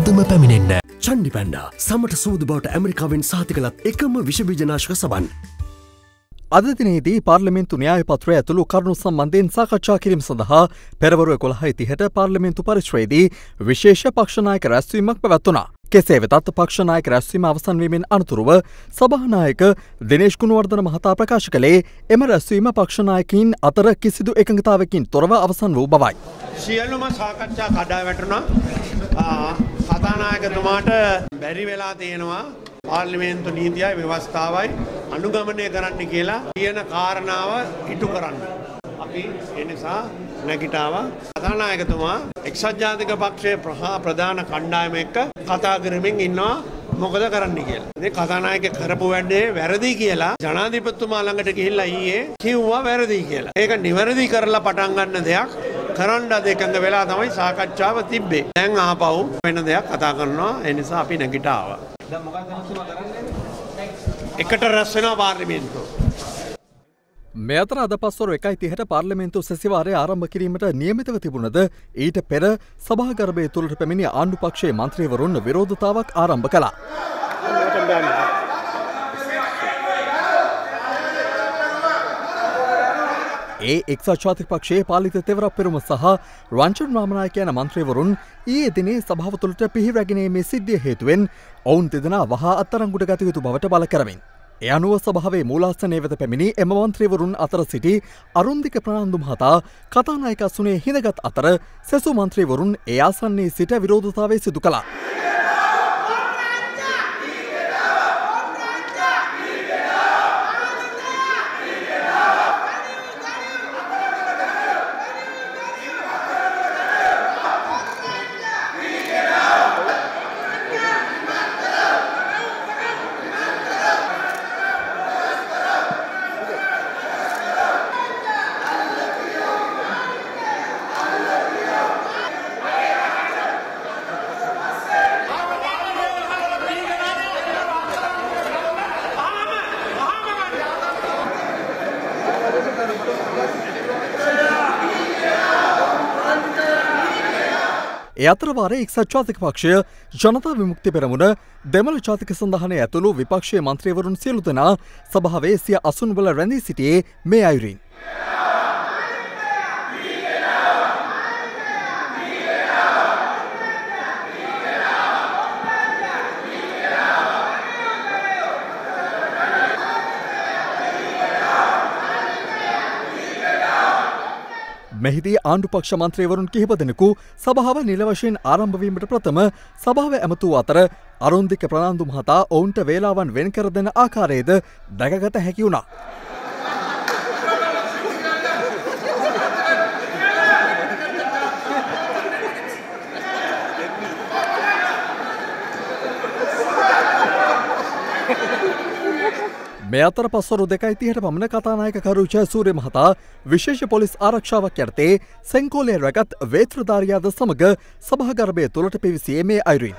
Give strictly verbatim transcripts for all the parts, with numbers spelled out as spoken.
දම පැමිණෙන්න. චන්ඩි panda සමට සූදු බවට ඇමරිකාවෙන් සහතිකලත් එකම විෂබීජනාශක සබන්. අද දිනේදී පාර්ලිමේන්තු න්‍යාය පත්‍රය ඇතුළු කරුණු සම්බන්ධයෙන් සාකච්ඡා කිරීම සඳහා පෙරවරු එකොළහයි තිහට පාර්ලිමේන්තු පරිශ්‍රයේදී විශේෂ පක්ෂ නායක රැස්වීමක් පැවැත්වුණා. කෙසේ වෙතත් පක්ෂ නායක රැස්වීම අවසන් වීමෙන් අනතුරුව සභානායක දිනේෂ් ගුණවර්ධන මහතා ප්‍රකාශ කළේ එම රැස්වීම පක්ෂ නායකයින් අතර කිසිදු එකඟතාවකින් තොරව අවසන් වූ බවයි. සියලුම සාකච්ඡා කඩා වැටුණා. කතානායකතුමාට බැරි වෙලා තියෙනවා පාර්ලිමේන්තු නීතියයි ව්‍යවස්ථාවයි අනුගමනය කරන්න කියලා කියන කාරණාව ඉටු කරන්න. අපි ඒ නිසා නැගිටාවා. කතානායකතුමා එක්සත් ජාතික පක්ෂයේ ප්‍රධාන කණ්ඩායම එක්ක කතා කරමින් ඉන්නවා මොකද කරන්න කියලා. ඉතින් කතානායක කරපු වැඩේ වැරදි කියලා ජනාධිපතිතුමා ළඟට ගිහිල්ලා ඊයේ කිව්වා වැරදි කියලා. ඒක නිවැරදි කරලා පටන් ගන්න දෙයක් කරන්න අද එකඟ වෙලා තමයි සාකච්ඡාව තිබ්බේ. දැන් ආපහු වෙන දෙයක් කතා කරනවා. ඒ නිසා අපි නැගිටාවා. දැන් මොකක්ද කරන්නේ? එකට රැස් වෙනවා පාර්ලිමේන්තුව. මේ අතර අද පස්වරු එකයි තිහට පාර්ලිමේන්තු සැසිවාරය ආරම්භ කිරීමට නියමිතව තිබුණද ඊට පෙර සභාගර්භය තුළට පැමිණි ආණ්ඩු පක්ෂයේ මන්ත්‍රීවරුන් විරෝධතාවක් ආරම්භ කළා. ඒ එක්සත් ජාතික පක්ෂයේ පාලිත තෙවරක් පෙරුම සහ රංජන් රාමනායක යන මන්ත්‍රීවරුන් ඊයේ දිනේ සභාව තුළට පිහිරැගෙනීමේ සිද්ධිය හේතුවෙන් ඔවුන් දෙදෙනා වහා අත්අඩංගුවට ගත යුතු බවට බල කරමින්. ඒ අනුව සභාවේ මූලාසනයේ වෙත පැමිණි එම මන්ත්‍රීවරුන් අතර සිටි අරුන්දික ප්‍රනාන්දු මහතා කතානායක අසුනේ හිඳගත් අතර සෙසු මන්ත්‍රීවරුන් ඒ ආසන්නයේ සිට විරෝධතාවය සිදු කළා. ඒ අතරවාරයේ එක්සත් ජාතික පක්ෂය ජනතා විමුක්ති පෙරමුණ දෙමළ ජාතික සන්ධානය ඇතුළු විපක්ෂයේ මන්ත්‍රීවරුන් සියලු දෙනා සභාවේ සිය අසුන්වල රැඳී සිටියේ මේ අයුරින්. මෙහිදී ආණ්ඩු පක්ෂ මන්ත්‍රීවරුන් කිහිප දෙනෙකු සභාව නිල වශයෙන් ආරම්භ වීමට ප්‍රථම සභාව ඇමතූ අතර අරුන්දික ප්‍රනාන්දු මහතා ඔවුන්ට වේලාවන් වෙන් කර දෙන ආකාරයේද දැකගත හැකි වුණා. මේ අතර පස්වරු දෙකයි තිහට පමණ කතානායක කරු ජයසූරිය මහතා විශේෂ පොලිස් ආරක්ෂාවක් යටතේ සෙංකෝලේ රැගත් වේත්‍රධාරියාද සමග සභාගර්භය තුළට පිවිසියේ මේ අයුරින්.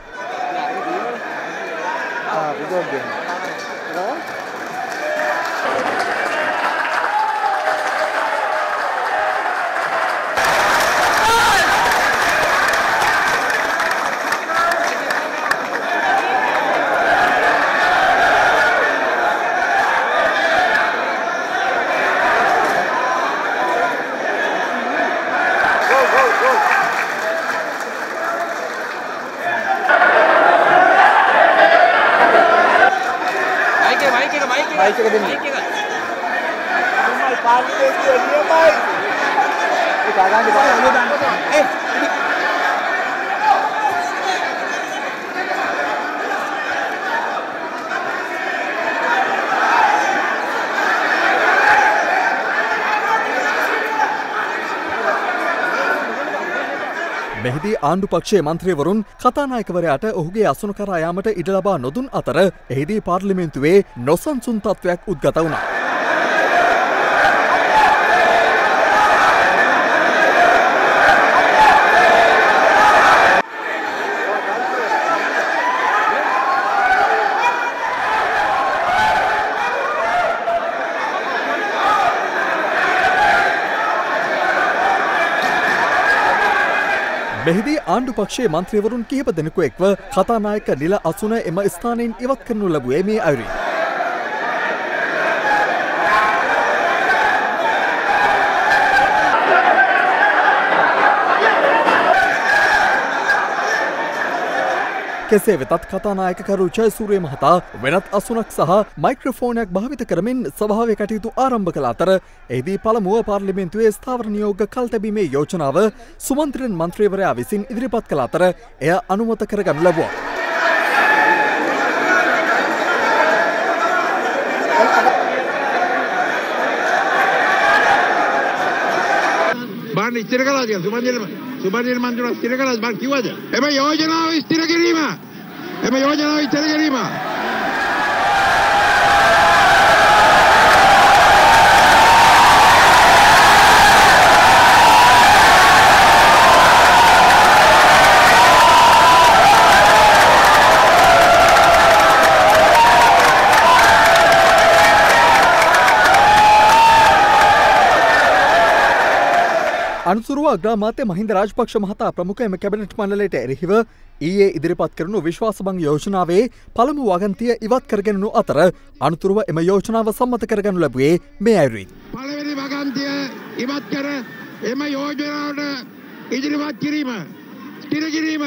Baik ke sini. Normal partai dia dia baik. Eh jangan di bawah lu dan. Eh. මෙහිදී ආණ්ඩු පක්ෂයේ මන්ත්‍රීවරුන් කතානායකවරයාට ඔහුගේ අසුන කරා යාමට ඉඩ ලබා නොදුන් අතර එහිදී පාර්ලිමේන්තුවේ නොසන්සුන් තත්ත්වයක් උද්ගත වුණා. මෙහිදී ආණ්ඩු පක්ෂයේ මන්ත්‍රීවරුන් කිහිප දෙනෙකු එක්ව කතානායක නිල අසුන එම ස්ථානයෙන් ඉවත් කරනු ලැබුවේ මේ අයුරින්. කෙසේ වෙතත් කතානායකකරු ජයසූරිය මහතා වෙනත් අසුනක් සහ මයික්‍රොෆෝනයක් භාවිත කරමින් සභාවේ කටයුතු ආරම්භ කළ අතර එහිදී පළමුව පාර්ලිමේන්තුවේ ස්ථාවර නියෝග කල්තැබීමේ යෝජනාව සුමන්ත්‍රණ මන්ත්‍රීවරයා විසින් ඉදිරිපත් කළ අතර එය අනුමත කරගනු ලැබුවා. බාන්න ඉස්තිර කළාද සුමන්ත්‍රණ සුමන්ත්‍රණ මන්ත්‍රීවරයා ඉස්තිර කළාද බාන්න කිව්වද? එම යෝජනාව ඉස්තිර කිරීම එම යෝජනාව ඉස්තිර කිරීම අනතුරුව අග්‍රාමාත්‍ය මහින්ද රාජපක්ෂ මහතා ප්‍රමුඛ එම කැබිනට් මණ්ඩලයට එරෙහිව ඊයේ ඉදිරිපත් කරනු විශ්වාසභංග යෝජනාවේ පළමු වගන්තිය ඉවත් කරගැනුණු අතර අනතුරුව එම යෝජනාව සම්මත කරගනු ලැබුවේ මේ අයුරින්. පළවෙනි වගන්තිය ඉවත් කර එම යෝජනාවට ඉදිරිපත් කිරීම ස්ථිර කිරීම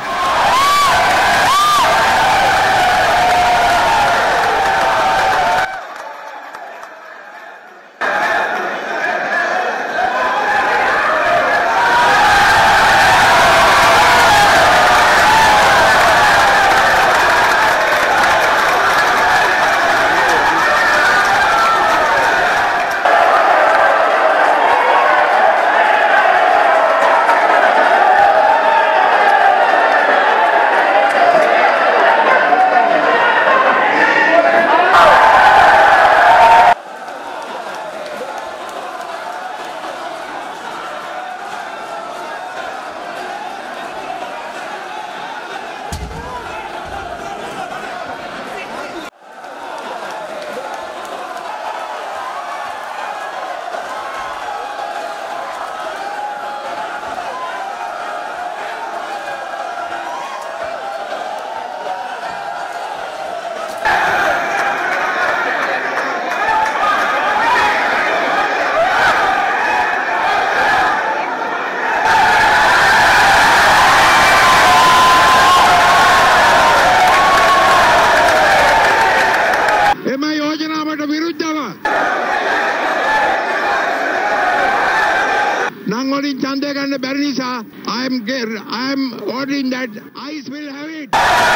නංවලින් ඡන්දය ගන්න බැරි නිසා I am I am ordering that ICE will have it.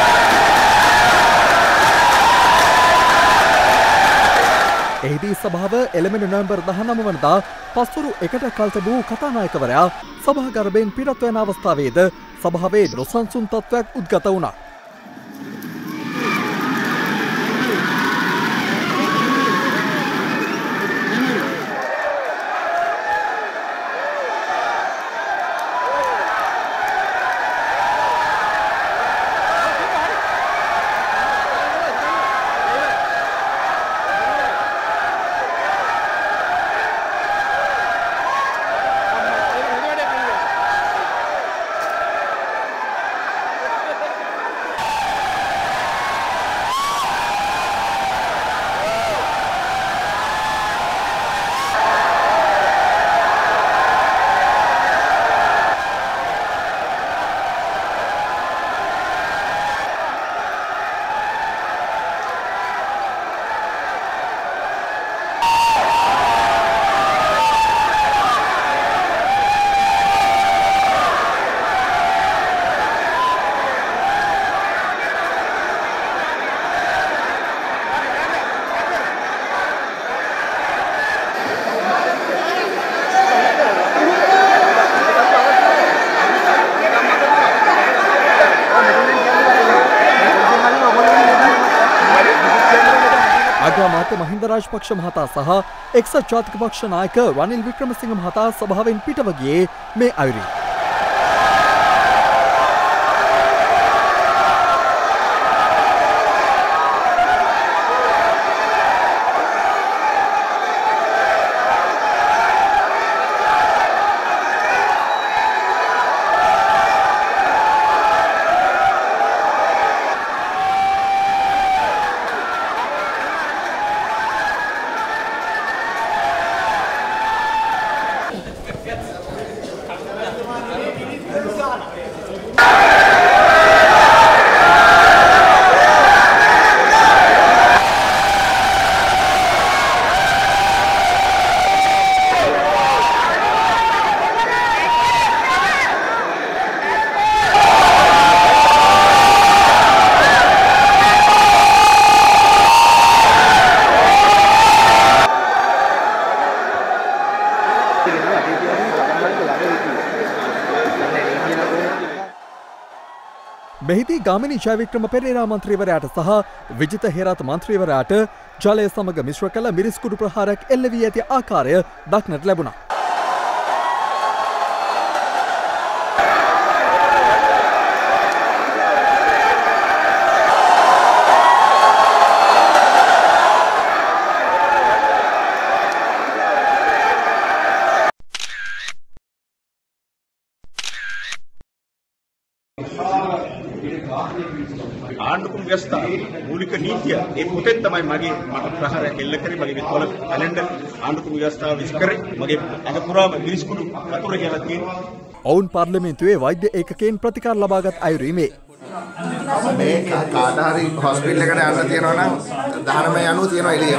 එහිදී සභාව එළඹෙන නොවැම්බර් දහනවය වනදා පස්වරු එකට කල් තිබූ කතානායකවරයා සභාගර්භයෙන් පිටත් වන අවස්ථාවේද සභාවේ නොසන්සුන් තත්ත්වයක් උද්ගත වුණා. අග්‍රාමාත්‍ය මහින්ද රාජපක්ෂ මහතා සහ එක්සත් ජාතික පක්ෂ නායක රනිල් වික්‍රමසිංහ මහතා සභාවෙන් පිටව ගියේ මේ අයුරින්. මෙහිදී ගාමිණී ජයවික්‍රම පෙරේරා මන්ත්‍රීවරයාට සහ විජිත හේරත් මන්ත්‍රීවරයාට ජලය සමග මිශ්‍ර කළ මිරිස්කුඩු ප්‍රහාරයක් එල්ල වී ඇති ආකාරය දක්නට ලැබුණා. ආණ්ඩුක්‍රම ව්‍යවස්ථාව මූලික නීතිය ඒ පොතෙන් තමයි මගේ මට ප්‍රහාරයක් එල්ල කරේ මගේ විතවල කැලෙන්ඩර් ආණ්ඩුක්‍රම ව්‍යවස්ථාව විශ් කරේ මගේ ඇඟ පුරාම මිරිස්කුඩු වතුර කියලා තියෙනවා. ඔවුන් පාර්ලිමේන්තුවේ වෛද්‍ය ඒකකයෙන් ප්‍රතිකාර ලබාගත් අයුරු ඉමේ. මේ කාට හරි හොස්පිටල් එකට යන්න තියෙනවා නම් දහනමය අනුව තියෙනවා එළිය.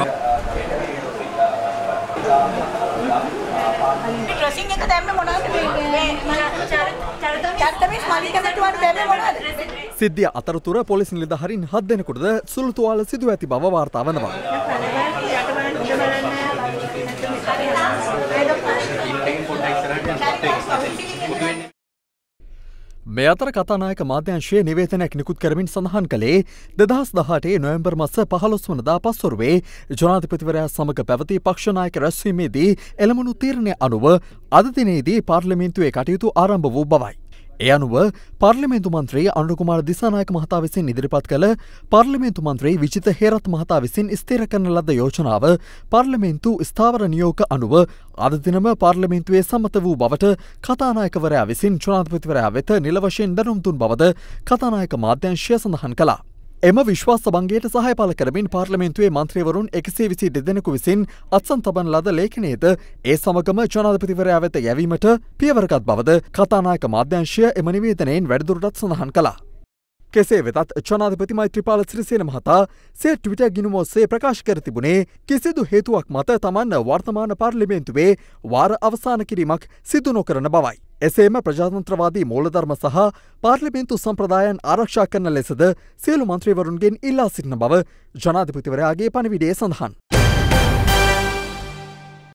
ඩ්‍රෙසින් එක දැම්මේ මොනවද මේ චරිතමේ ස්මාලික මෙතුවාට දැම්මේ මොනවද? සිද්ධිය අතරතුර පොලිස් නිලධාරීන් හත් දෙනෙකුටද සුළු තුවාල සිදුව ඇති බව වාර්තා වනවා. මේ අතර කතානායක මාධ්‍යංශයේ නිවේදනයක් නිකුත් කරමින් සඳහන් කළේ දෙදහස් දහඅටේ නොවැම්බර් මාස පහළොස් වනදා පස්වරුවේ ජනාධිපතිවරයා සමග පැවති පක්ෂ නායක රැස්වීමේදී එළඹුණු තීරණය අනුව අද දිනේදී පාර්ලිමේන්තුවේ කටයුතු ආරම්භ වූ බවයි. ඒ අනුව පාර්ලිමේන්තු මන්ත්‍රී අනුර කුමාර දිසානායක මහතා විසින් ඉදිරිපත් කළ පාර්ලිමේන්තු මන්ත්‍රී විජිත හේරත් මහතා විසින් ස්ථිර කරන ලද යෝජනාව පාර්ලිමේන්තු ස්ථාවර නියෝග අනුව අද දිනම පාර්ලිමේන්තුවේ සම්මත වූ බවට කතානායකවරයා විසින් ජනාධිපතිවරයා වෙත නිල වශයෙන් දැනුම් දුන් බවද කතානායක මාධ්‍යංශය සඳහන් කළා. එම විශ්වාස භංගයට සහාය පළ කරමින් පාර්ලිමේන්තුවේ මන්ත්‍රීවරුන් එකසිය විසි දෙදෙනෙකු විසින් අත්සන් තබන ලද ලේඛනයේද ඒ සමගම ජනාධිපතිවරයා වෙත යැවීමට පියවරගත් බවද කතානායක මාධ්‍යංශය එම නිවේදනයෙන් වැඩිදුරටත් සඳහන් කළා. කෙසේ වෙතත් ජනාධිපති මෛත්‍රීපාල සිරිසේන මහතා සිය ට්විටර් ගිණුම ඔස්සේ ප්‍රකාශ කර තිබුණේ කිසිදු හේතුවක් මත තමන් වර්තමාන පාර්ලිමේන්තුවේ වාර අවසන් කිරීමක් සිදු නොකරන බවයි. එසේම ප්‍රජාතන්ත්‍රවාදී මූලධර්ම සහ පාර්ලිමේන්තු සම්ප්‍රදායන් ආරක්ෂා කරන ලෙසද සියලු මන්ත්‍රීවරුන්ගෙන් ඉල්ලා සිටින බව ජනාධිපතිවරයාගේ පණිවිඩයේ සඳහන්.